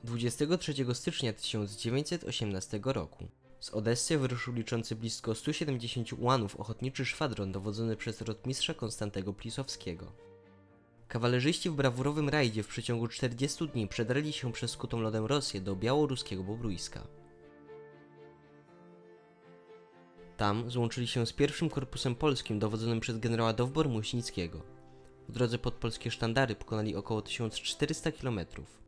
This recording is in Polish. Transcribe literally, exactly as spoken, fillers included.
dwudziestego trzeciego stycznia tysiąc dziewięćset osiemnastego roku z Odessy wyruszył liczący blisko stu siedemdziesięciu ułanów ochotniczy szwadron dowodzony przez rotmistrza Konstantego Plisowskiego. Kawalerzyści w brawurowym rajdzie w przeciągu czterdziestu dni przedarli się przez skutą lodem Rosję do białoruskiego Bobruiska. Tam złączyli się z pierwszym korpusem polskim dowodzonym przez generała Dowbor-Muśnickiego. W drodze pod polskie sztandary pokonali około tysiąc czterysta kilometrów.